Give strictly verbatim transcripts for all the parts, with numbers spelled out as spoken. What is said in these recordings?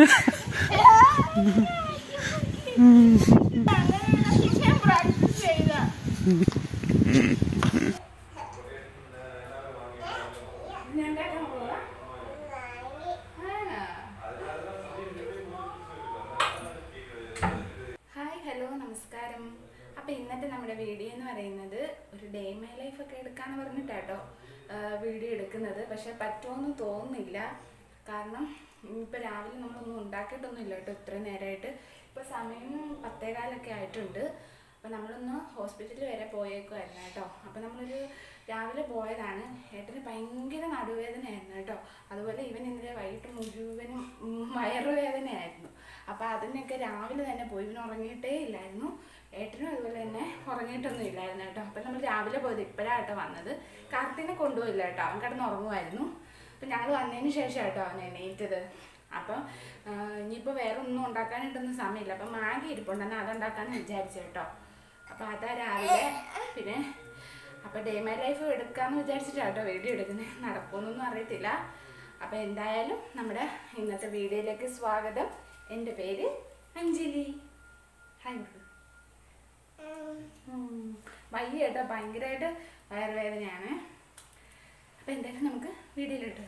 നമസ്കാരം. അപ്പോൾ ഇന്നത്തെ നമ്മുടെ വീഡിയോ എന്ന് പറയുന്നത് ഒരു ഡേ ഇൻ മൈ ലൈഫ് ഒക്കെ എടുക്കാന്ന് പറഞ്ഞിട്ടാട്ടോ വീഡിയോ എടുക്കുന്നത്. പക്ഷെ പറ്റുമെന്ന് തോന്നുന്നില്ല. കാരണം ഇപ്പോൾ രാവിലെ നമ്മളൊന്നും ഉണ്ടാക്കിയിട്ടൊന്നും ഇല്ല കേട്ടോ ഇത്രയും നേരമായിട്ട്. ഇപ്പോൾ സമയം പത്തേകാലൊക്കെ ആയിട്ടുണ്ട്. അപ്പോൾ നമ്മളൊന്ന് ഹോസ്പിറ്റലിൽ വരെ പോയേക്കുമായിരുന്നു കേട്ടോ. അപ്പോൾ നമ്മളൊരു രാവിലെ പോയതാണ്. ഏട്ടന് ഭയങ്കര നടുവേദനയായിരുന്നു കേട്ടോ. അതുപോലെ ഇവൻ ഇന്നലെ വൈകിട്ട് മുഴുവനും വയറുവേദനയായിരുന്നു. അപ്പോൾ അതിനൊക്കെ രാവിലെ തന്നെ പോയി. ഇവൻ ഉറങ്ങിയിട്ടേ ഇല്ലായിരുന്നു. ഏട്ടനും അതുപോലെ തന്നെ ഉറങ്ങിയിട്ടൊന്നും ഇല്ലായിരുന്നു കേട്ടോ. അപ്പോൾ നമ്മൾ രാവിലെ പോയത് ഇപ്പോഴാണ് കേട്ടോ വന്നത്. കാർത്തിനെ കൊണ്ടുപോയില്ല കേട്ടോ, അവൻ കിടന്ന് ഉറങ്ങുമായിരുന്നു. അപ്പം ഞങ്ങൾ വന്നതിന് ശേഷം കേട്ടോ അവൻ എണീറ്റത്. അപ്പം ഇനിയിപ്പോൾ വേറെ ഒന്നും ഉണ്ടാക്കാനായിട്ടൊന്നും സമയമില്ല. അപ്പം മാഗി ഇരിപ്പുണ്ടെന്ന് അതുണ്ടാക്കാമെന്ന് വിചാരിച്ചു കേട്ടോ. അപ്പോൾ അതാ രാവിലെ. പിന്നെ അപ്പോൾ ഡേ മൈ ലൈഫ് എടുക്കാമെന്ന് വിചാരിച്ചിട്ടാണ് കേട്ടോ വീഡിയോ എടുക്കുന്നത്. നടക്കുമെന്നൊന്നും അറിയത്തില്ല. അപ്പോൾ എന്തായാലും നമ്മുടെ ഇന്നത്തെ വീഡിയോയിലേക്ക് സ്വാഗതം. എൻ്റെ പേര് അഞ്ജലി. ഹായ്. വയ്യ കേട്ടോ, ഭയങ്കരമായിട്ട് വയറുവേദനയാണ്. അപ്പോൾ എന്തായാലും നമുക്ക് വീഡിയോയിലിട്ട്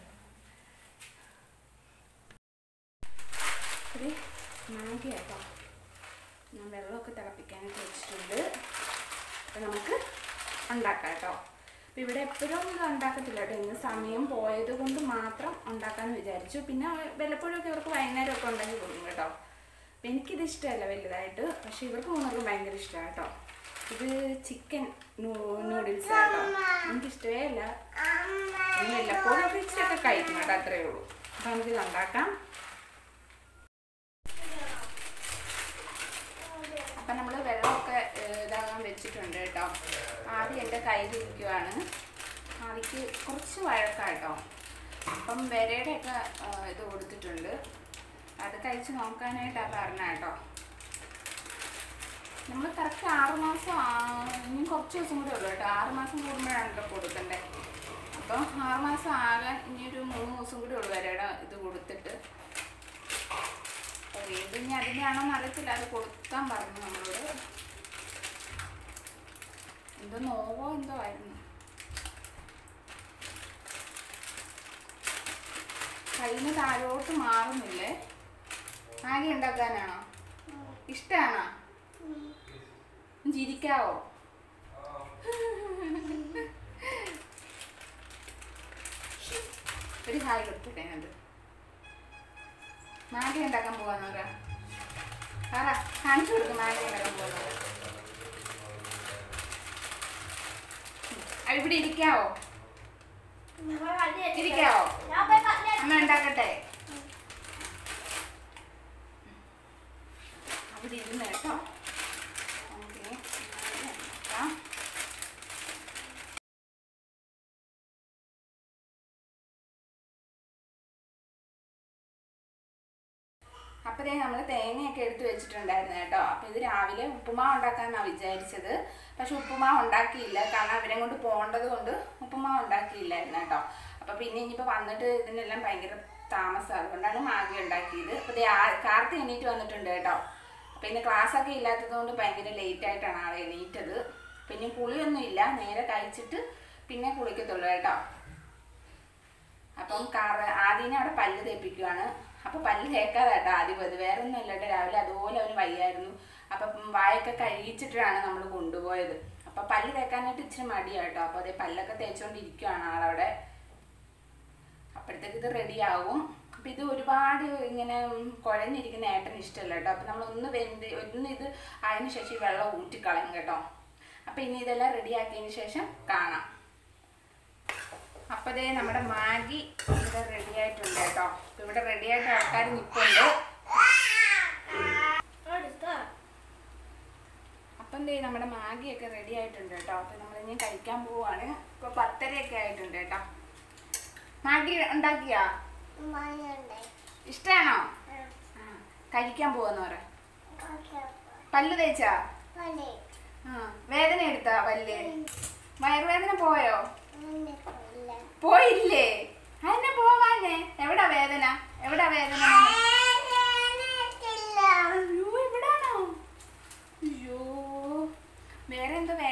ഒരു മാഗി കേട്ടോ. ഞാൻ വെള്ളമൊക്കെ തിളപ്പിക്കാനൊക്കെ വെച്ചിട്ടുണ്ട്. അപ്പോൾ നമുക്ക് ഉണ്ടാക്കാം കേട്ടോ. അപ്പോൾ ഇവിടെ എപ്പോഴും ഇത് ഉണ്ടാക്കത്തില്ല കേട്ടോ. ഇന്ന് സമയം പോയത് കൊണ്ട് മാത്രം ഉണ്ടാക്കാമെന്ന് വിചാരിച്ചു. പിന്നെ വല്ലപ്പോഴൊക്കെ ഇവർക്ക് വൈകുന്നേരമൊക്കെ ഉണ്ടാക്കി കൊടുക്കും കേട്ടോ. അപ്പം എനിക്കിത് ഇഷ്ടമല്ല വലുതായിട്ട്, പക്ഷേ ഇവർക്ക് മൂന്നർക്കും ഭയങ്കര ഇഷ്ടമാണ് കേട്ടോ. ഇത് ചിക്കൻ നൂഡിൽസ് കേട്ടോ. എനിക്കിഷ്ടമേ അല്ല. വല്ലപ്പോഴൊക്കെ ഇച്ചിരിയൊക്കെ കഴിക്കും കേട്ടോ, അത്രയേ ഉള്ളൂ. അപ്പോൾ നമുക്കിത് ഉണ്ടാക്കാം. അപ്പം നമ്മൾ വെള്ളമൊക്കെ ഇതാകാൻ വെച്ചിട്ടുണ്ട് കേട്ടോ. ആദ്യം എൻ്റെ കയ്യിലിരിക്കുവാണ്. ആദ്യക്ക് കുറച്ച് വഴക്കാണ് കേട്ടോ. അപ്പം വിരയുടെയൊക്കെ ഇത് കൊടുത്തിട്ടുണ്ട്. അത് കഴിച്ച് നോക്കാനായിട്ടാണ് പറഞ്ഞത് കേട്ടോ. നമ്മൾ കറക്റ്റ് ആറുമാസം ഇനി കുറച്ച് ദിവസം കൂടെ ഉള്ളൂ കേട്ടോ. ആറുമാസം കൂടുമ്പോഴാണ് കേട്ടോ കൊടുക്കണ്ടേ. അപ്പം ആറുമാസം ആകാൻ ഇനിയൊരു മൂന്ന് ദിവസം കൂടി ഉള്ളൂ വിരയുടെ ഇത് കൊടുത്തിട്ട്. വീണ്ടും ഇനി അതിനാണോന്ന് അറിയത്തില്ല. അത് കൊടുക്കാൻ പറഞ്ഞു നമ്മളോട്. എന്തോ നോവോ എന്തോ ആയിരുന്നു. കയ്യിൽ നിന്ന് താഴോട്ട് മാറുന്നില്ലേ. മാഗി ഉണ്ടാക്കാനാണോ ഇഷ്ടമാണോ? ചിരിക്കാവോ? ഒരു ഹായ് കൊടുത്തിട്ടേ. അത് മാഗി ഉണ്ടാക്കാൻ പോകാന്നവരാ പറ, കാണിച്ചു കൊടുക്കും. മാഗി ഉണ്ടാക്കാൻ പോകുന്നത് ഇവിടെ ഇരിക്കാവോ? ഇരിക്കാവോ? അമ്മ ഉണ്ടാക്കട്ടെ. അവിടെ ഇരുന്ന് കേട്ടോ. ഓക്കെ. അപ്പോഴേ നമ്മൾ തേങ്ങയൊക്കെ എടുത്ത് വെച്ചിട്ടുണ്ടായിരുന്നു കേട്ടോ. അപ്പോൾ ഇത് രാവിലെ ഉപ്പുമാവ് ഉണ്ടാക്കാമെന്നാണ് വിചാരിച്ചത്. പക്ഷെ ഉപ്പുമാവ് ഉണ്ടാക്കിയില്ല. കാരണം അവരെ കൊണ്ട് പോകേണ്ടത് കൊണ്ട് ഉപ്പുമാവ് ഉണ്ടാക്കിയില്ലായിരുന്നു കേട്ടോ. അപ്പോൾ പിന്നെ ഇനിയിപ്പോൾ വന്നിട്ട് ഇതിനെല്ലാം ഭയങ്കര താമസം, അതുകൊണ്ടാണ് മാഗി ഉണ്ടാക്കിയത്. അപ്പോൾ ഇത് കാർത്തി എണീറ്റ് വന്നിട്ടുണ്ട് കേട്ടോ. അപ്പോൾ ഇന്ന് ക്ലാസ്സൊക്കെ ഇല്ലാത്തത് കൊണ്ട് ഭയങ്കര ലേറ്റായിട്ടാണ് ആൾ എണീറ്റത്. പിന്നെ കുളിയൊന്നും ഇല്ല, നേരെ കഴിച്ചിട്ട് പിന്നെ കുളിക്കത്തുള്ളൂ കേട്ടോ. അപ്പം കാർ ആദ്യം അവിടെ പല്ല് തേപ്പിക്കുവാണ്. അപ്പോൾ പല്ല് തേക്കാതെ കേട്ടോ ആദ്യം പോയത്. വേറെ ഒന്നും ഇല്ല കേട്ടോ. രാവിലെ അതുപോലെ അവന് വയ്യായിരുന്നു. അപ്പം വായൊക്കെ കഴിച്ചിട്ടാണ് നമ്മൾ കൊണ്ടുപോയത്. അപ്പം പല്ല് തേക്കാനായിട്ട് ഇച്ചിരി മടിയാണ് കേട്ടോ. അപ്പോൾ അതേ പല്ലൊക്കെ തേച്ചുകൊണ്ടിരിക്കുകയാണ് ആളവിടെ. അപ്പോഴത്തേക്ക് ഇത് റെഡിയാവും. അപ്പം ഇത് ഒരുപാട് ഇങ്ങനെ കുഴഞ്ഞിരിക്കുന്ന ഏട്ടന് ഇഷ്ടമല്ല കേട്ടോ. അപ്പം നമ്മളൊന്ന് വെന്ത് ഒന്ന് ഇത് അതിന് ശേഷം ഈ വെള്ളം ഊറ്റിക്കളയും കേട്ടോ. അപ്പം ഇനി ഇതെല്ലാം റെഡിയാക്കിയതിന് ശേഷം കാണാം. അപ്പോൾ ദേ നമ്മുടെ മാഗി ഇവിടെ റെഡി ആയിട്ടുണ്ട് കേട്ടോ. ഇവിടെ റെഡി ആയിട്ട് ആൾക്കാർ നിൽപ്പുണ്ട്. അപ്പം ദേ നമ്മുടെ മാഗിയൊക്കെ റെഡി ആയിട്ടുണ്ട് കേട്ടോ. അപ്പം നമ്മളിനി കഴിക്കാൻ പോവുകയാണ്. ഇപ്പോൾ പത്തരയൊക്കെ ആയിട്ടുണ്ട് കേട്ടോ. മാഗി ഉണ്ടാക്കിയാ ഇഷ്ടമാണോ? കഴിക്കാൻ പോവാന്ന് പറ. പല്ല് തേച്ചാ? ആ. വേദന എടുത്താ പല്ല്? വയറുവേദന പോയോ? പോയില്ലേ? അതിനെ പോവാനേ. എവിടാ വേദന? എവിടാ വേദന?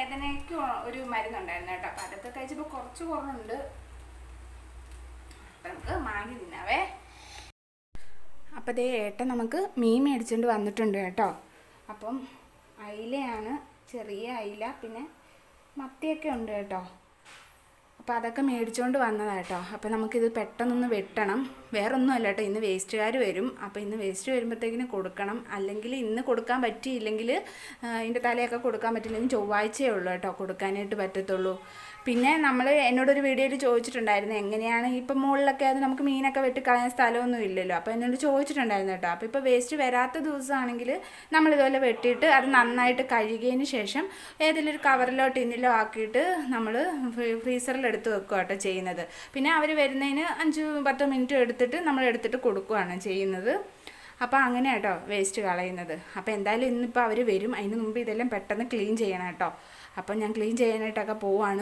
വയറുവേദനയ്ക്ക് ഒരു മരുന്നുണ്ടായിരുന്നു കേട്ടോ. അപ്പം അതൊക്കെ കഴിച്ചപ്പോൾ കുറച്ച് കുറവുണ്ട്. അപ്പം നമുക്ക് മാങ്ങി തിന്നാവേ. അപ്പം ദേ ഏട്ടൻ നമുക്ക് മീൻ മേടിച്ചുകൊണ്ട് വന്നിട്ടുണ്ട് കേട്ടോ. അപ്പം അയിലയാണ്, ചെറിയ അയില, പിന്നെ മത്തിയൊക്കെ ഉണ്ട് കേട്ടോ. അപ്പോൾ അതൊക്കെ മേടിച്ചുകൊണ്ട് വന്നതാണ് കേട്ടോ. അപ്പോൾ നമുക്കിത് പെട്ടെന്നൊന്ന് വെട്ടണം. വേറൊന്നും അല്ല കേട്ടോ, ഇന്ന് വേസ്റ്റുകാർ വരും. അപ്പോൾ ഇന്ന് വേസ്റ്റ് വരുമ്പോഴത്തേക്കിന് കൊടുക്കണം. അല്ലെങ്കിൽ ഇന്ന് കൊടുക്കാൻ പറ്റിയില്ലെങ്കിൽ ഇതിൻ്റെ തലയൊക്കെ കൊടുക്കാൻ പറ്റില്ലെങ്കിൽ ചൊവ്വാഴ്ചയേ ഉള്ളൂ കേട്ടോ കൊടുക്കാനായിട്ട് പറ്റത്തുള്ളൂ. പിന്നെ നമ്മൾ എന്നോടൊരു വീഡിയോയിൽ ചോദിച്ചിട്ടുണ്ടായിരുന്നു എങ്ങനെയാണ് ഇപ്പം മുകളിലൊക്കെ അത് നമുക്ക് മീനൊക്കെ വെട്ടിക്കളയാൻ സ്ഥലമൊന്നും ഇല്ലല്ലോ. അപ്പോൾ എന്നോട് ചോദിച്ചിട്ടുണ്ടായിരുന്നു കേട്ടോ. അപ്പോൾ ഇപ്പോൾ വേസ്റ്റ് വരാത്ത ദിവസമാണെങ്കിൽ നമ്മളിതുപോലെ വെട്ടിയിട്ട് അത് നന്നായിട്ട് കഴുകിയതിന് ശേഷം ഏതെങ്കിലും ഒരു കവറിലോ ടിന്നിലോ ആക്കിയിട്ട് നമ്മൾ ഫ്രീസറിൽ എടുത്ത് വെക്കുക കേട്ടോ ചെയ്യുന്നത്. പിന്നെ അവർ വരുന്നതിന് അഞ്ച് പത്ത് മിനിറ്റ് എടുത്തിട്ട് നമ്മൾ എടുത്തിട്ട് കൊടുക്കുകയാണ് ചെയ്യുന്നത്. അപ്പോൾ അങ്ങനെ കേട്ടോ വേസ്റ്റ് കളയുന്നത്. അപ്പോൾ എന്തായാലും ഇന്നിപ്പോൾ അവർ വരും. അതിന് മുമ്പ് ഇതെല്ലാം പെട്ടെന്ന് ക്ലീൻ ചെയ്യണം കേട്ടോ. അപ്പം ഞാൻ ക്ലീൻ ചെയ്യാനായിട്ടൊക്കെ പോവാണ്.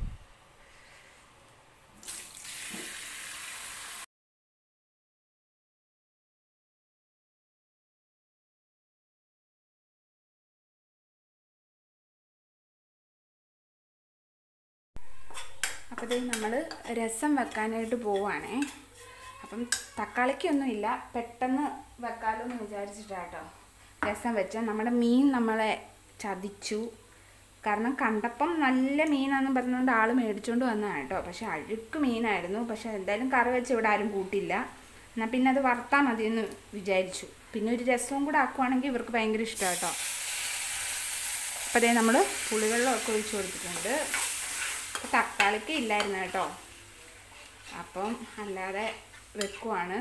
അപ്പോൾ നമ്മൾ രസം വെക്കാനായിട്ട് പോവുകയാണേ. അപ്പം തക്കാളിക്കൊന്നുമില്ല, പെട്ടെന്ന് വെക്കാമല്ലോ എന്ന് വിചാരിച്ചിട്ടാട്ടോ രസം വെച്ചാൽ. നമ്മുടെ മീൻ നമ്മളെ ചതിച്ചു. കാരണം കണ്ടപ്പം നല്ല മീനാണെന്ന് പറഞ്ഞുകൊണ്ട് ആൾ മേടിച്ചുകൊണ്ട് വന്നതാണ് കേട്ടോ. പക്ഷെ അഴുക്ക് മീനായിരുന്നു. പക്ഷെ എന്തായാലും കറി വെച്ച് ഇവിടെ ആരും കൂട്ടില്ല. എന്നാൽ പിന്നെ അത് വറുത്താൽ മതിയെന്ന് വിചാരിച്ചു. പിന്നെ ഒരു രസവും കൂടെ ആക്കുവാണെങ്കിൽ ഇവർക്ക് ഭയങ്കര ഇഷ്ടമാണ് കേട്ടോ. അപ്പോൾ അതേ നമ്മൾ പുളിവെള്ളമൊക്കെ ഒഴിച്ച് കൊടുത്തിട്ടുണ്ട്. തക്കാളിക്ക് ഇല്ലായിരുന്നു കേട്ടോ. അപ്പം അല്ലാതെ വെക്കുവാണ്.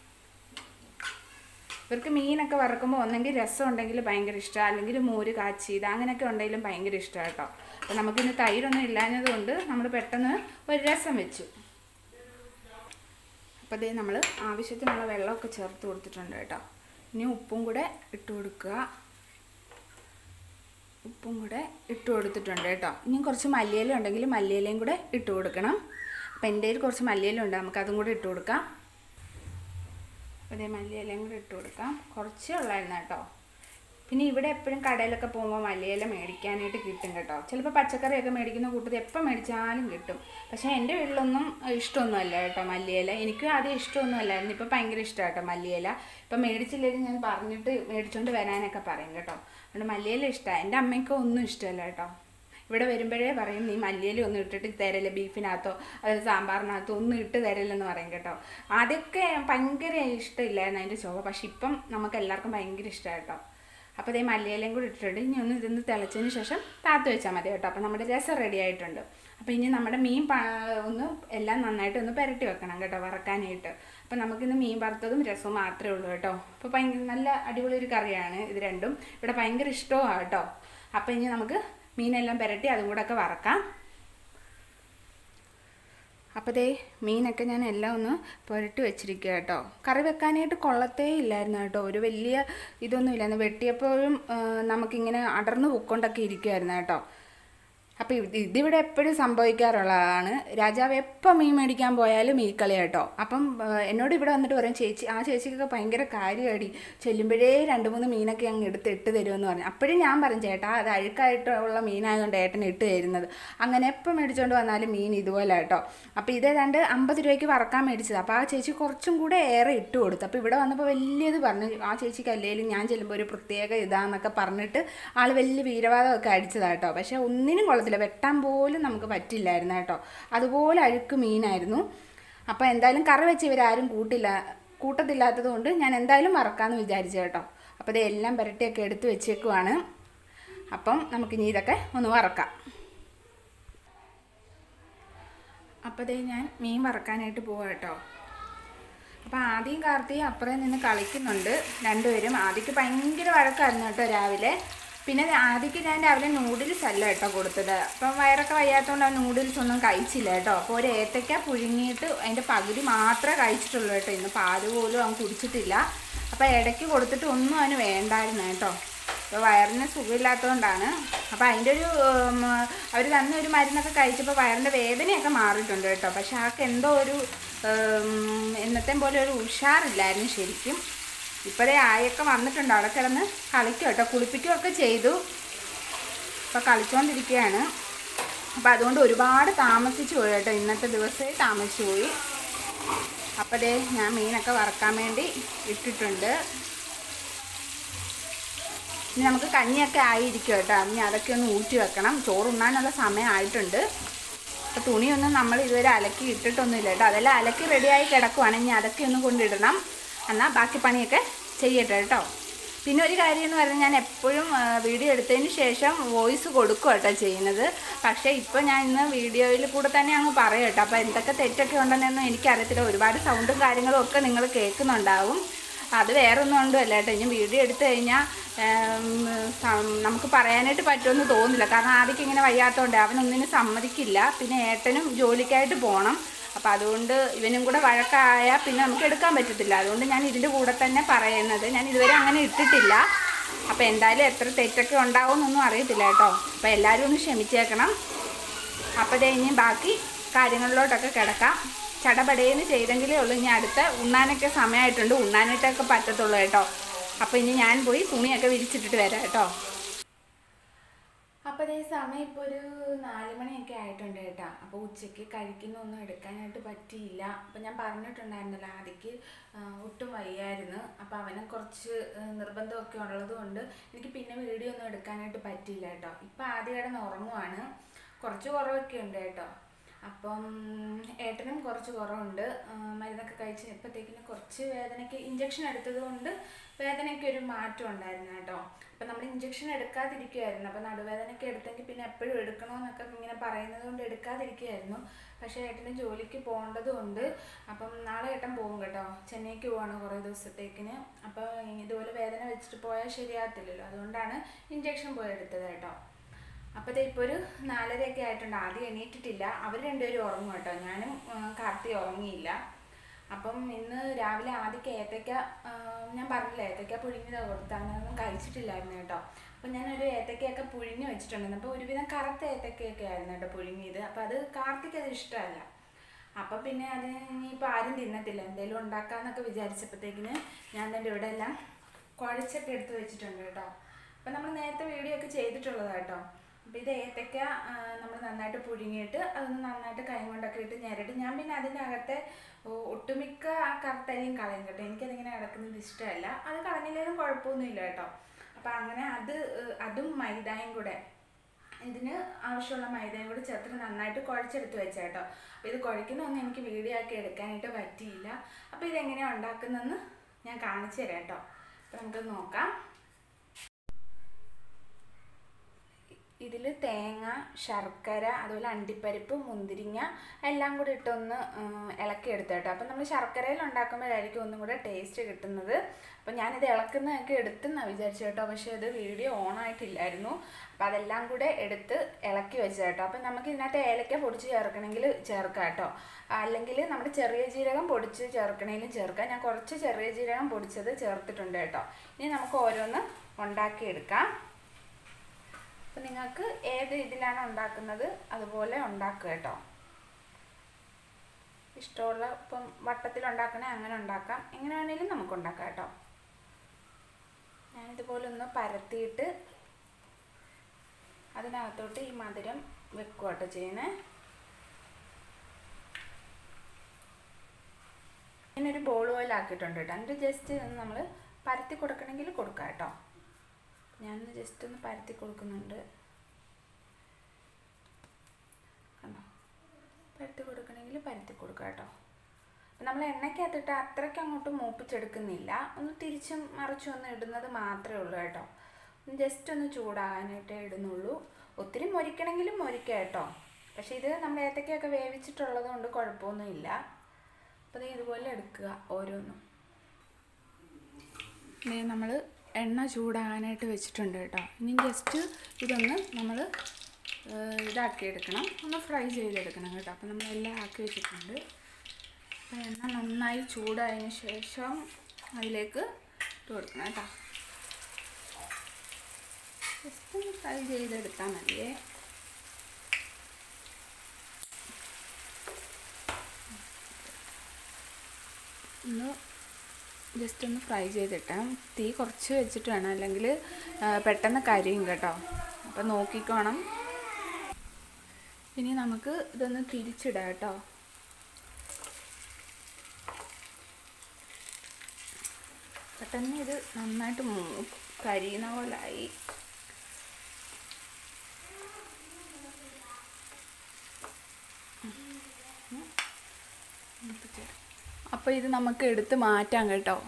ഇവർക്ക് മീനൊക്കെ വറക്കുമ്പോൾ ഒന്നെങ്കിൽ രസം ഉണ്ടെങ്കിൽ ഭയങ്കര ഇഷ്ടമാണ്, അല്ലെങ്കിൽ മോര് കാച്ചി ഇത് അങ്ങനെയൊക്കെ ഉണ്ടെങ്കിലും ഭയങ്കര ഇഷ്ടമാണ് കേട്ടോ. അപ്പോൾ നമുക്കിന്ന് തൈരൊന്നും ഇല്ലാഞ്ഞത് കൊണ്ട് നമ്മൾ പെട്ടെന്ന് ഒരു രസം വെച്ചു. അപ്പോൾ അതേ നമ്മൾ ആവശ്യത്തിനുള്ള വെള്ളമൊക്കെ ചേർത്ത് കൊടുത്തിട്ടുണ്ട് കേട്ടോ. ഇനി ഉപ്പും കൂടെ ഇട്ട് കൊടുക്കുക. ഉപ്പും കൂടെ ഇട്ട് കൊടുത്തിട്ടുണ്ട് കേട്ടോ. ഇനി കുറച്ച് മല്ലിയില ഉണ്ടെങ്കിൽ മല്ലിയിലയും കൂടെ ഇട്ട് കൊടുക്കണം. അപ്പോൾ എൻ്റെ കയ്യിൽ കുറച്ച് മല്ലിയില ഉണ്ട്, നമുക്കതും കൂടെ ഇട്ട് കൊടുക്കാം. അതേ മല്ലിയിലയും കൂടെ ഇട്ട് കൊടുക്കാം. കുറച്ചേ ഉള്ളായിരുന്നു കേട്ടോ. പിന്നെ ഇവിടെ എപ്പോഴും കടയിലൊക്കെ പോകുമ്പോൾ മല്ലിയില മേടിക്കാനായിട്ട് കിട്ടും കേട്ടോ. ചിലപ്പോൾ പച്ചക്കറിയൊക്കെ മേടിക്കുന്ന കൂട്ടത്തിൽ എപ്പോൾ മേടിച്ചാലും കിട്ടും. പക്ഷേ എൻ്റെ വീട്ടിലൊന്നും ഇഷ്ടമൊന്നും അല്ല കേട്ടോ മല്ലിയില. എനിക്കും ആദ്യം ഇഷ്ടമൊന്നും അല്ലായിരുന്നു, ഇപ്പോൾ ഭയങ്കര ഇഷ്ടമാണ് കേട്ടോ മല്ലിയില. ഇപ്പം മേടിച്ചില്ലെങ്കിൽ ഞാൻ പറഞ്ഞിട്ട് മേടിച്ചുകൊണ്ട് വരാനൊക്കെ പറയും കേട്ടോ. അതുകൊണ്ട് മല്ലിയില ഇഷ്ടമാണ്. എൻ്റെ അമ്മയ്ക്ക് ഒന്നും ഇഷ്ടമല്ല കേട്ടോ. ഇവിടെ വരുമ്പോഴേ പറയും നീ മല്ലിയില ഒന്നും ഇട്ടിട്ട് തരല്ലേ, ബീഫിനകത്തോ അതായത് സാമ്പാറിനകത്തോ ഒന്നും ഇട്ട് തരല്ലെന്ന് പറയും കേട്ടോ. ആദ്യമൊക്കെ ഭയങ്കര ഇഷ്ടമില്ലായിരുന്നു അതിൻ്റെ ചുവ. പക്ഷെ ഇപ്പം നമുക്ക് എല്ലാവർക്കും ഭയങ്കര ഇഷ്ടമാണ് കേട്ടോ. അപ്പോൾ അതേ മല്ലിയിലയും കൂടി ഇട്ടിട്ടുണ്ട്. ഇനി ഒന്ന് ഇതൊന്ന് തിളച്ചതിന് ശേഷം താത്ത് വെച്ചാൽ മതി കേട്ടോ. അപ്പോൾ നമ്മുടെ രസം റെഡി ആയിട്ടുണ്ട്. അപ്പോൾ ഇനി നമ്മുടെ മീൻ ഒന്ന് എല്ലാം നന്നായിട്ട് ഒന്ന് പുരട്ടി വെക്കണം കേട്ടോ വറക്കാനായിട്ട്. അപ്പോൾ നമുക്കിന്ന് മീൻ വറുത്തതും രസവും മാത്രമേ ഉള്ളൂ കേട്ടോ. അപ്പോൾ ഭയങ്കര നല്ല അടിപൊളി ഒരു കറിയാണ് ഇത് രണ്ടും. ഇവിടെ ഭയങ്കര ഇഷ്ടമാണ് കേട്ടോ. അപ്പോൾ ഇനി നമുക്ക് മീനെല്ലാം പുരട്ടി അതും കൂടെ ഒക്കെ വറക്കാം. അപ്പോൾ ദേ മീനൊക്കെ ഞാൻ എല്ലാം ഒന്ന് പുരട്ടി വെച്ചിരിക്കുക കേട്ടോ. കറി വെക്കാനായിട്ട് കൊള്ളത്തേ ഇല്ലായിരുന്നു കേട്ടോ. ഒരു വലിയ ഇതൊന്നും ഇല്ലായിരുന്നു. വെട്ടിയപ്പോഴും നമുക്കിങ്ങനെ അടർന്നു പൊക്കൊണ്ടൊക്കെ ഇരിക്കുമായിരുന്നു കേട്ടോ. അപ്പോൾ ഇതിവിടെ എപ്പോഴും സംഭവിക്കാറുള്ളതാണ്. രാജാവ് എപ്പോൾ മീൻ മേടിക്കാൻ പോയാലും ഈ കളി കേട്ടോ. അപ്പം എന്നോട് ഇവിടെ വന്നിട്ട് പറയും ചേച്ചി ആ ചേച്ചിക്കൊക്കെ ഭയങ്കര കാര്യമാടി, ചെല്ലുമ്പോഴേ രണ്ട് മൂന്ന് മീനൊക്കെ അങ്ങ് എടുത്ത് ഇട്ട് തരുമെന്ന് പറഞ്ഞു. അപ്പോഴും ഞാൻ പറയും ചേട്ടാ അത് അഴുക്കായിട്ടുള്ള മീനായതുകൊണ്ട് ഏട്ടൻ ഇട്ട് തരുന്നത്. അങ്ങനെ എപ്പോൾ മേടിച്ചുകൊണ്ട് വന്നാലും മീൻ ഇതുപോലെ കേട്ടോ. അപ്പോൾ ഇതേതാണ്ട് അമ്പത് രൂപയ്ക്ക് വറക്കാൻ മേടിച്ചത്. അപ്പോൾ ആ ചേച്ചി കുറച്ചും കൂടെ ഏറെ ഇട്ട് കൊടുത്തു. അപ്പോൾ ഇവിടെ വന്നപ്പോൾ വലിയത് പറഞ്ഞു ആ ചേച്ചിക്ക് അല്ലെങ്കിലും ഞാൻ ചെല്ലുമ്പോൾ ഒരു പ്രത്യേക ഇതാന്നൊക്കെ പറഞ്ഞിട്ട് ആൾ വലിയ വീരവാദമൊക്കെ അടിച്ചതാട്ടോ. പക്ഷേ ഒന്നിനും കൊള്ളത്തില്ല, വെട്ടാൻ പോലും നമുക്ക് പറ്റില്ലായിരുന്നു കേട്ടോ. അതുപോലെ അഴുക്ക് മീനായിരുന്നു. അപ്പോൾ എന്തായാലും കറി വെച്ച് ഇവരാരും കൂട്ടില്ല കൂട്ടത്തില്ലാത്തത് കൊണ്ട് ഞാൻ എന്തായാലും വറക്കാമെന്ന് വിചാരിച്ചു കേട്ടോ. അപ്പോൾ ഇത് എല്ലാം പുരട്ടിയൊക്കെ എടുത്ത് വെച്ചേക്കുവാണ്. അപ്പം നമുക്കിനി ഇതൊക്കെ ഒന്ന് വറക്കാം. അപ്പോൾ ഇതേ ഞാൻ മീൻ വറക്കാനായിട്ട് പോവാം കേട്ടോ. അപ്പോൾ ആദ്യം കാർത്തി അപ്പുറം നിന്ന് കളിക്കുന്നുണ്ട് രണ്ടുപേരും. ആദ്യക്ക് ഭയങ്കര വഴക്കായിരുന്നു കേട്ടോ രാവിലെ. പിന്നെ ആദ്യക്ക് ഞാൻ രാവിലെ നൂഡിൽസ് അല്ല കേട്ടോ കൊടുത്തത്. അപ്പം വയറൊക്കെ വയ്യാത്തതുകൊണ്ട് ആ നൂഡിൽസ് ഒന്നും കഴിച്ചില്ല കേട്ടോ. അപ്പോൾ ഒരു ഏത്തയ്ക്ക പുഴുങ്ങിയിട്ട് അതിൻ്റെ പകുതി മാത്രമേ കഴിച്ചിട്ടുള്ളൂ കേട്ടോ. ഇന്ന് പാല് പോലും അവൻ കുടിച്ചിട്ടില്ല. അപ്പോൾ ഇടയ്ക്ക് കൊടുത്തിട്ട് ഒന്നും അവന് വേണ്ടായിരുന്നു കേട്ടോ. അപ്പോൾ വയറിന് സുഖമില്ലാത്തതുകൊണ്ടാണ്. അപ്പോൾ അതിൻ്റെ ഒരു അവർ തന്ന ഒരു മരുന്നൊക്കെ കഴിച്ചപ്പോൾ വയറിൻ്റെ വേദനയൊക്കെ മാറിയിട്ടുണ്ട് കേട്ടോ. പക്ഷെ ആൾക്ക് എന്തോ ഒരു എന്നത്തെ പോലെ ഒരു ഉഷാറില്ലായിരുന്നു ശരിക്കും. ഇപ്പോഴേ ആയൊക്കെ വന്നിട്ടുണ്ട്, അവിടെ കിടന്ന് കളിക്കും കേട്ടോ. കുളിപ്പിക്കുകയൊക്കെ ചെയ്തു. അപ്പോൾ കളിച്ചുകൊണ്ടിരിക്കുകയാണ്. അപ്പോൾ അതുകൊണ്ട് ഒരുപാട് താമസിച്ചു പോയി കേട്ടോ, ഇന്നത്തെ ദിവസമേ താമസിച്ചു പോയി. അപ്പോൾ ദേ ഞാൻ മീനൊക്കെ വറക്കാൻ വേണ്ടി ഇട്ടിട്ടുണ്ട്. ഇനി നമുക്ക് കഞ്ഞിയൊക്കെ ആയിരിക്കും കേട്ടോ, ഇനി അതൊക്കെ ഒന്ന് ഊറ്റി വെക്കണം. ചോറുണ്ണാനുള്ള സമയമായിട്ടുണ്ട്. അപ്പോൾ തുണിയൊന്നും നമ്മൾ ഇതുവരെ അലക്കി ഇട്ടിട്ടൊന്നുമില്ല കേട്ടോ, അതെല്ലാം അലക്കി റെഡിയായി കിടക്കുവാണ്. ഇനി അതൊക്കെ ഒന്ന് കൊണ്ടിടണം, എന്നാൽ ബാക്കി പണിയൊക്കെ ചെയ്യട്ടെ കേട്ടോ. പിന്നെ ഒരു കാര്യം എന്ന് പറഞ്ഞാൽ ഞാൻ എപ്പോഴും വീഡിയോ എടുത്തതിന് ശേഷം വോയിസ് കൊടുക്കും കേട്ടോ ചെയ്യുന്നത്. പക്ഷേ ഇപ്പോൾ ഞാൻ ഇന്ന് വീഡിയോയിൽ കൂടെ തന്നെ അങ്ങ് പറയും കേട്ടോ. അപ്പോൾ എന്തൊക്കെ തെറ്റൊക്കെ ഉണ്ടെന്നൊന്നും എനിക്കറിയത്തില്ല. ഒരുപാട് സൗണ്ടും കാര്യങ്ങളും ഒക്കെ നിങ്ങൾ കേൾക്കുന്നുണ്ടാവും. അത് വേറെ ഒന്നും കൊണ്ടുമല്ല കേട്ടോ. ഇനി വീഡിയോ എടുത്തു കഴിഞ്ഞാൽ നമുക്ക് പറയാനായിട്ട് പറ്റുമെന്ന് തോന്നില്ല. കാരണം ആദ്യം ഇങ്ങനെ വയ്യാത്തതുകൊണ്ട് അവനൊന്നിനും സമ്മതിക്കില്ല. പിന്നെ ഏട്ടനും ജോലിക്കായിട്ട് പോകണം. അപ്പോൾ അതുകൊണ്ട് ഇവനും കൂടെ വഴക്കായാൽ പിന്നെ നമുക്ക് എടുക്കാൻ പറ്റത്തില്ല. അതുകൊണ്ട് ഞാൻ ഇതിൻ്റെ കൂടെ തന്നെ പറയുന്നത്. ഞാൻ ഇതുവരെ അങ്ങനെ ഇട്ടിട്ടില്ല. അപ്പോൾ എന്തായാലും എത്ര തെറ്റൊക്കെ ഉണ്ടാവുമെന്നൊന്നും അറിയത്തില്ല കേട്ടോ. അപ്പോൾ എല്ലാവരും ഒന്ന് ക്ഷമിച്ചേക്കണം. അപ്പോൾ ദേ ഇനി ബാക്കി കാര്യങ്ങളിലോട്ടൊക്കെ കിടക്കാം. ചടപടേന്ന് ചെയ്തെങ്കിലേ ഉള്ളൂ. ഇനി അടുത്ത ഉണ്ണാനൊക്കെ സമയമായിട്ടുണ്ട്, ഉണ്ണാനായിട്ടൊക്കെ പറ്റത്തുള്ളൂ കേട്ടോ. അപ്പോൾ ഇനി ഞാൻ പോയി തുണിയൊക്കെ വിരിച്ചിട്ടിട്ട് വരാം കേട്ടോ. അപ്പോൾ അതേ സമയം ഇപ്പോൾ ഒരു നാല് മണിയൊക്കെ ആയിട്ടുണ്ട് കേട്ടോ. അപ്പോൾ ഉച്ചയ്ക്ക് കഴിക്കുന്നൊന്നും എടുക്കാനായിട്ട് പറ്റിയില്ല. അപ്പോൾ ഞാൻ പറഞ്ഞിട്ടുണ്ടായിരുന്നല്ലോ ആദ്യക്ക് ഒട്ടും വയ്യായിരുന്നു. അപ്പോൾ അവനെ കുറച്ച് നിർബന്ധമൊക്കെ ഉള്ളത് കൊണ്ട് എനിക്ക് പിന്നെ വീഡിയോ ഒന്നും എടുക്കാനായിട്ട് പറ്റിയില്ല കേട്ടോ. ഇപ്പോൾ ആദ്യം കിടന്ന് ഉറങ്ങുവാണ്. കുറച്ച് കുറവൊക്കെ ഉണ്ട് കേട്ടോ. അപ്പം ഏട്ടനും കുറച്ച് കുറവുണ്ട്. മരുന്നൊക്കെ കഴിച്ച് ഇപ്പോഴത്തേക്കിന് കുറച്ച് വേദനയ്ക്ക് ഇഞ്ചക്ഷൻ എടുത്തത് കൊണ്ട് വേദനയ്ക്ക് ഒരു മാറ്റം ഉണ്ടായിരുന്നു കേട്ടോ. അപ്പം നമ്മൾ ഇഞ്ചക്ഷൻ എടുക്കാതിരിക്കുമായിരുന്നു. അപ്പം നടുവേദനയ്ക്ക് എടുത്തെങ്കിൽ പിന്നെ എപ്പോഴും എടുക്കണമെന്നൊക്കെ ഇങ്ങനെ പറയുന്നത് കൊണ്ട് എടുക്കാതിരിക്കുമായിരുന്നു. പക്ഷേ ഏട്ടന് ജോലിക്ക് പോകേണ്ടത് കൊണ്ട് അപ്പം നാളെ ഏട്ടൻ പോകും കേട്ടോ. ചെന്നൈക്ക് പോവാണ് കുറേ ദിവസത്തേക്കിന്. അപ്പോൾ ഇതുപോലെ വേദന വെച്ചിട്ട് പോയാൽ ശരിയാകത്തില്ലല്ലോ, അതുകൊണ്ടാണ് ഇഞ്ചക്ഷൻ പോയി എടുത്തത് കേട്ടോ. അപ്പോഴത്തെ ഇപ്പോൾ ഒരു നാലരയൊക്കെ ആയിട്ടുണ്ട്. ആദ്യം എണീറ്റിട്ടില്ല. അവർ രണ്ടുപേരും ഉറങ്ങും കേട്ടോ. ഞാനും കാർത്തി ഉറങ്ങിയില്ല. അപ്പം ഇന്ന് രാവിലെ ആദ്യമൊക്കെ ഏത്തയ്ക്ക ഞാൻ പറഞ്ഞില്ല, ഏത്തയ്ക്ക പുഴുങ്ങിയത് കൊടുത്ത് അങ്ങനെയൊന്നും കഴിച്ചിട്ടില്ലായിരുന്നു കേട്ടോ. അപ്പം ഞാനൊരു ഏത്തയ്ക്കയൊക്കെ പുഴുങ്ങി വെച്ചിട്ടുണ്ടായിരുന്നു. അപ്പോൾ ഒരുവിധം കറുത്ത ഏത്തയ്ക്കയൊക്കെ ആയിരുന്നു കേട്ടോ പുഴുങ്ങിയത്. അപ്പോൾ അത് കാർത്തിക്ക് അത് ഇഷ്ടമല്ല. അപ്പം പിന്നെ അതിന് ഇനിയിപ്പോൾ ആരും തിന്നത്തില്ല, എന്തെങ്കിലും ഉണ്ടാക്കാമെന്നൊക്കെ വിചാരിച്ചപ്പോഴത്തേക്കിന് ഞാൻ തന്നെ ഇവിടെ എല്ലാം കുഴച്ചൊക്കെ എടുത്ത് വെച്ചിട്ടുണ്ട് കേട്ടോ. അപ്പം നമ്മൾ നേരത്തെ വീഡിയോ ഒക്കെ ചെയ്തിട്ടുള്ളതാണ് കേട്ടോ. അപ്പോൾ ഇത് ഏത്തയ്ക്ക നമ്മൾ നന്നായിട്ട് പുഴുങ്ങിയിട്ട് അതൊന്ന് നന്നായിട്ട് കൈ കൊണ്ടൊക്കെ ഇട്ട് ഞെരടി ഞാൻ പിന്നെ അതിൻ്റെ അകത്തെ ഒട്ടുമിക്ക ആ കറുത്തരിയും കളയും കേട്ടോ. എനിക്കതിങ്ങനെ കിടക്കുന്നത് ഇഷ്ടമല്ല. അത് കളഞ്ഞില്ലേലും കുഴപ്പമൊന്നുമില്ല കേട്ടോ. അപ്പോൾ അങ്ങനെ അത് അതും മൈദയും കൂടെ ഇതിന് ആവശ്യമുള്ള മൈദയും കൂടെ ചേർത്തിട്ട് നന്നായിട്ട് കുഴച്ചെടുത്ത് വെച്ച കേട്ടോ. അപ്പോൾ ഇത് കുഴക്കുന്നതൊന്നും എനിക്ക് വീഡിയോ ആക്കി എടുക്കാനായിട്ട് പറ്റിയില്ല. അപ്പോൾ ഇതെങ്ങനെയാണ് ഉണ്ടാക്കുന്നതെന്ന് ഞാൻ കാണിച്ചു തരാം കേട്ടോ. അപ്പോൾ നമുക്ക് നോക്കാം. ഇതിൽ തേങ്ങ, ശർക്കര, അതുപോലെ അണ്ടിപ്പരിപ്പ്, മുന്തിരിങ്ങ എല്ലാം കൂടി ഇട്ടൊന്ന് ഇളക്കിയെടുത്ത് കേട്ടോ. അപ്പം നമ്മൾ ശർക്കരയിൽ ഉണ്ടാക്കുമ്പോഴായിരിക്കും ഒന്നും കൂടെ ടേസ്റ്റ് കിട്ടുന്നത്. അപ്പം ഞാനിത് ഇളക്കുന്നതൊക്കെ എടുത്തെന്നാണ് വിചാരിച്ചു കേട്ടോ. പക്ഷേ അത് വീഡിയോ ഓണായിട്ടില്ലായിരുന്നു. അപ്പോൾ അതെല്ലാം കൂടെ എടുത്ത് ഇളക്കി വെച്ച് കേട്ടോ. അപ്പം നമുക്ക് ഇതിനകത്ത് ഏലക്ക പൊടിച്ച് ചേർക്കണമെങ്കിൽ ചേർക്കാം കേട്ടോ. അല്ലെങ്കിൽ നമ്മുടെ ചെറിയ ജീരകം പൊടിച്ച് ചേർക്കണമെങ്കിലും ചേർക്കാം. ഞാൻ കുറച്ച് ചെറിയ ജീരകം പൊടിച്ചത് ചേർത്തിട്ടുണ്ട് കേട്ടോ. ഇനി നമുക്ക് ഓരോന്ന് ഉണ്ടാക്കിയെടുക്കാം. അപ്പം നിങ്ങൾക്ക് ഏത് ഇതിലാണ് ഉണ്ടാക്കുന്നത് അതുപോലെ ഉണ്ടാക്കുക കേട്ടോ. ഇഷ്ടമുള്ള ഇപ്പം വട്ടത്തിൽ ഉണ്ടാക്കണേ അങ്ങനെ ഉണ്ടാക്കാം, എങ്ങനെ വേണമെങ്കിലും നമുക്ക് ഉണ്ടാക്കാം കേട്ടോ. ഞാനിതുപോലെ ഒന്ന് പരത്തിയിട്ട് അതിനകത്തോട്ട് ഈ മധുരം വെക്കുക കേട്ടോ ചെയ്യണേ. ഇങ്ങനൊരു ബോൾ പോലെ ആക്കിയിട്ടുണ്ട് കേട്ടോ. എന്നിട്ട് ജസ്റ്റ് നമ്മൾ പരത്തി കൊടുക്കണമെങ്കിൽ കൊടുക്കാം കേട്ടോ. ഞാനൊന്ന് ജസ്റ്റ് ഒന്ന് പരത്തി കൊടുക്കുന്നുണ്ട് കണ്ടോ. പരത്തി കൊടുക്കണമെങ്കിൽ പരത്തി കൊടുക്കാം കേട്ടോ. അപ്പം നമ്മൾ എണ്ണയ്ക്കകത്തിട്ട് അത്രയ്ക്ക് അങ്ങോട്ട് മൂപ്പിച്ചെടുക്കുന്നില്ല, ഒന്ന് തിരിച്ചും മറിച്ചും ഒന്ന് ഇടുന്നത് മാത്രമേ ഉള്ളൂ കേട്ടോ. ജസ്റ്റ് ഒന്ന് ചൂടാകാനായിട്ടേ ഇടുന്നുള്ളൂ. ഒത്തിരി മൊരിക്കണമെങ്കിലും മൊരിക്കാം കേട്ടോ. പക്ഷേ ഇത് നമ്മൾ ഏത്തയ്ക്കൊക്കെ വേവിച്ചിട്ടുള്ളത് കൊണ്ട് കുഴപ്പമൊന്നുമില്ല. അപ്പോൾ ഇത് ഇതുപോലെ എടുക്കുക ഓരോന്നും. നമ്മൾ എണ്ണ ചൂടാകാനായിട്ട് വെച്ചിട്ടുണ്ട് കേട്ടോ. ഇനി ജസ്റ്റ് ഇതൊന്ന് നമ്മൾ ഇതാക്കിയെടുക്കണം, ഒന്ന് ഫ്രൈ ചെയ്തെടുക്കണം കേട്ടോ. അപ്പോൾ നമ്മളെല്ലാം ആക്കി വെച്ചിട്ടുണ്ട്. അപ്പോൾ എണ്ണ നന്നായി ചൂടായതിന് ശേഷം അതിലേക്ക് ഇട്ട് കൊടുക്കണം കേട്ടോ. ജസ്റ്റ് ഒന്ന് ഫ്രൈ ചെയ്തെടുത്താൽ മതിയേ. ഒന്ന് ജസ്റ്റ് ഒന്ന് ഫ്രൈ ചെയ്തിട്ടാം. തീ കുറച്ച് വെച്ചിട്ട് വേണം, അല്ലെങ്കിൽ പെട്ടെന്ന് കരിയും കേട്ടോ. അപ്പം നോക്കിക്കോണം. ഇനി നമുക്ക് ഇതൊന്ന് തിരിച്ചിടാം കേട്ടോ. പെട്ടെന്ന് ഇത് നന്നായിട്ട് കരിയുന്ന പോലായി. അപ്പോൾ ഇത് നമുക്ക് എടുത്ത് മാറ്റാം കേട്ടോ.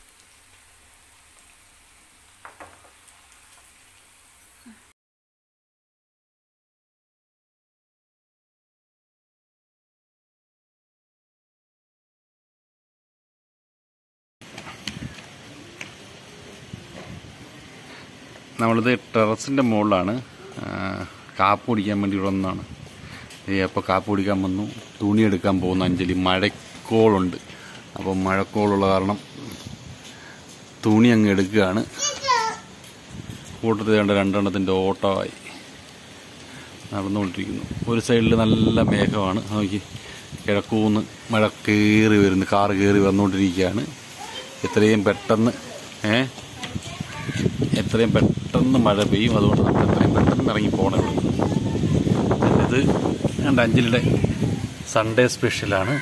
നമ്മളിത് ടെറസിൻ്റെ മുകളിലാണ് കാപ്പ് കുടിക്കാൻ വേണ്ടി വന്നതാണ്. അപ്പോൾ കാപ്പ് കുടിക്കാൻ വന്നു. തുണി എടുക്കാൻ പോകുന്നു അഞ്ജലി. മഴക്കോളുണ്ട്. അപ്പോൾ മഴക്കോളുള്ള കാരണം തുണി അങ്ങ് എടുക്കുകയാണ്. കൂട്ടത്തിൽ രണ്ട് രണ്ടെണ്ണത്തിൻ്റെ ഓട്ടമായി നടന്നുകൊണ്ടിരിക്കുന്നു. ഒരു സൈഡിൽ നല്ല മേഘമാണ്. നോക്കി കിഴക്കൂന്ന് മഴ കയറി വരുന്നു. കാറ് കയറി വന്നുകൊണ്ടിരിക്കുകയാണ്. എത്രയും പെട്ടെന്ന് ഏ എത്രയും പെട്ടെന്ന് മഴ പെയ്യും. അതുകൊണ്ട് നമ്മൾ എത്രയും പെട്ടെന്ന് ഇറങ്ങി പോകണം. ഇത് രണ്ട് അഞ്ജലിയുടെ സൺഡേ സ്പെഷ്യലാണ്.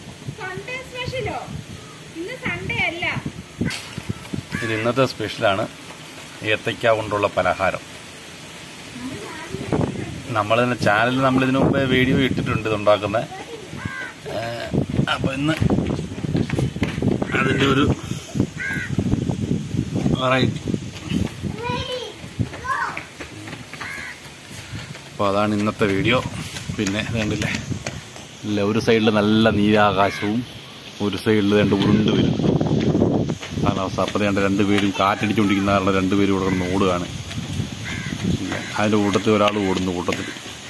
ഇത് ഇന്നത്തെ സ്പെഷ്യലാണ്. ഏത്തയ്ക്ക കൊണ്ടുള്ള പലഹാരം. നമ്മൾ തന്നെ ചാനലിൽ നമ്മളിതിനു മുമ്പേ വീഡിയോ ഇട്ടിട്ടുണ്ട് ഇതുണ്ടാക്കുന്നത്. അപ്പോൾ ഇന്ന് അതിൻ്റെ ഒരു വെറൈറ്റി. അപ്പോൾ അതാണ് ഇന്നത്തെ വീഡിയോ. പിന്നെ കണ്ടില്ലേ, ഇല്ല ഒരു സൈഡിൽ നല്ല നീരാകാശവും ഒരു സൈഡിൽ രണ്ട് ഉരുണ്ട് വരും കാലാവസ്ഥ. അപ്പോൾ രണ്ട് രണ്ടുപേരും കാറ്റടിച്ചുകൊണ്ടിരിക്കുന്ന കാരണം രണ്ടുപേരും ഇവിടെ നിന്ന് ഓടുകയാണ്. അതിൻ്റെ കൂട്ടത്തിൽ ഒരാൾ ഓടുന്നു. കൂട്ടത്തിൽ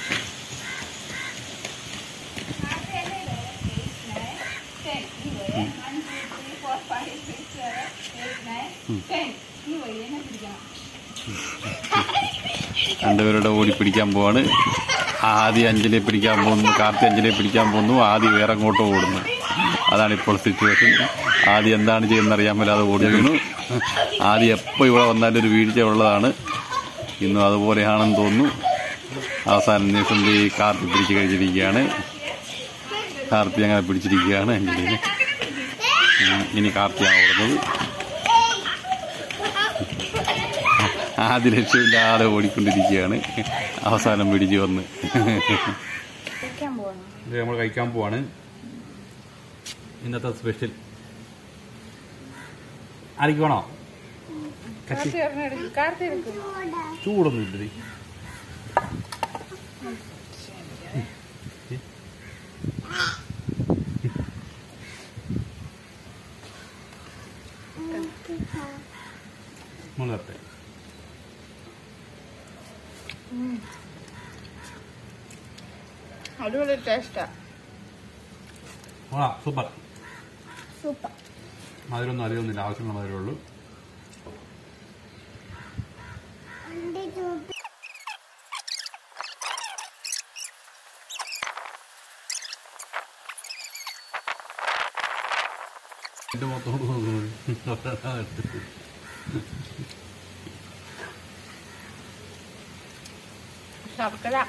രണ്ടുപേരുടെ ഓടി പിടിക്കാൻ പോവാണ്. ആദ്യം അഞ്ജലിയെ പിടിക്കാൻ പോകുന്നു, കാർത്തി അഞ്ജലിയെ പിടിക്കാൻ പോകുന്നു, ആദ്യം വേറെ അങ്ങോട്ടോ ഓടുന്നു. അതാണ് ഇപ്പോൾ സിറ്റുവേഷൻ. ആദ്യം എന്താണ് ചെയ്യുന്നത് അറിയാൻ മേലാതെ ഓടിക്കുന്നു. ആദ്യം എപ്പോൾ ഇവിടെ വന്നാലും ഒരു വീഴ്ച ഉള്ളതാണ്. ഇന്നും അതുപോലെയാണെന്ന് തോന്നുന്നു. അവസാനം ദിവസം ഈ കാർത്തി പിടിച്ച് കഴിച്ചിരിക്കുകയാണ്. കാർത്തി അങ്ങനെ പിടിച്ചിരിക്കുകയാണ് അഞ്ജലിനെ. ഇനി കാർത്തിയാണ് ഓടുന്നത്. ആദ്യ ലക്ഷ്യമില്ലാതെ ഓടിക്കൊണ്ടിരിക്കുകയാണ്. അവസാനം പിടിച്ചു വന്ന് ഇത് നമ്മൾ കഴിക്കാൻ പോവാണ്. ഇന്നത്തെ സ്പെഷ്യൽ ആയിരിക്കണോ? ചൂടൊന്നും ഇല്ല. മുളകത്തെ അടിപൊളി ടേസ്റ്റാ. Super super. മധുരമൊന്നും അധികമൊന്നുമില്ല. ആവശ്യമുള്ള മധുരമേ ഉള്ളൂ. എന്റെ മൊത്തം ശർക്കര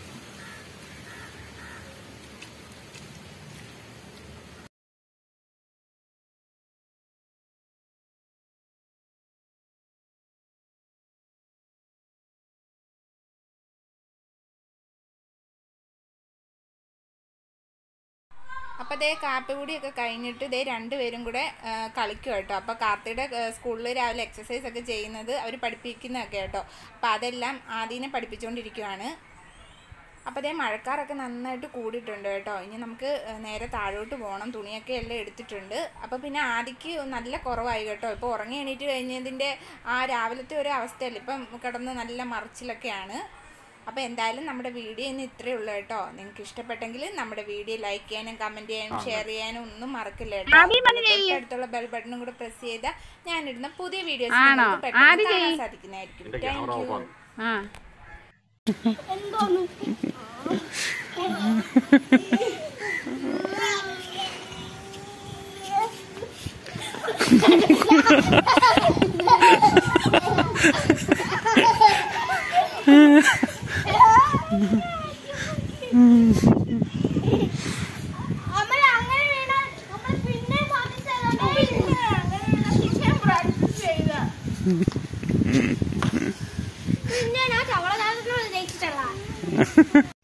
അപ്പോൾ ദേ കാപ്പികുടിയൊക്കെ കഴിഞ്ഞിട്ട് ദേ രണ്ടുപേരും കൂടെ കളിക്കും കേട്ടോ. അപ്പോൾ കാർത്തിയുടെ സ്കൂളിൽ രാവിലെ എക്സസൈസ് ഒക്കെ ചെയ്യുന്നത് അവർ പഠിപ്പിക്കുന്നതൊക്കെ കേട്ടോ. അപ്പോൾ അതെല്ലാം ആദ്യനെ പഠിപ്പിച്ചുകൊണ്ടിരിക്കുകയാണ്. അപ്പോൾ അതേ മഴക്കാറൊക്കെ നന്നായിട്ട് കൂടിയിട്ടുണ്ട് കേട്ടോ. ഇനി നമുക്ക് നേരെ താഴോട്ട് പോകണം. തുണിയൊക്കെ എല്ലാം എടുത്തിട്ടുണ്ട്. അപ്പോൾ പിന്നെ ആദിക്ക് നല്ല കുറവായി കേട്ടോ. ഇപ്പോൾ ഉറങ്ങി എണീറ്റ് കഴിഞ്ഞതിൻ്റെ ആ രാവിലത്തെ ഒരു അവസ്ഥയല്ല. ഇപ്പം കിടന്ന് നല്ല മറിച്ചിലൊക്കെയാണ്. അപ്പോൾ എന്തായാലും നമ്മുടെ വീഡിയോ ഇന്ന് ഇത്രയേ ഉള്ളൂ കേട്ടോ. നിങ്ങൾക്ക് ഇഷ്ടപ്പെട്ടെങ്കിൽ നമ്മുടെ വീഡിയോ ലൈക്ക് ചെയ്യാനും കമൻറ്റ് ചെയ്യാനും ഷെയർ ചെയ്യാനും ഒന്നും മറക്കില്ല കേട്ടോ. അടുത്തുള്ള ബെൽ ബട്ടണും കൂടെ പ്രസ് ചെയ്താൽ ഞാനിടുന്ന പുതിയ വീഡിയോസ് പെട്ടെന്ന് കാണാൻ സാധിക്കുന്നതായിരിക്കും. Thank you. പിന്നെ ഞാൻ ചവള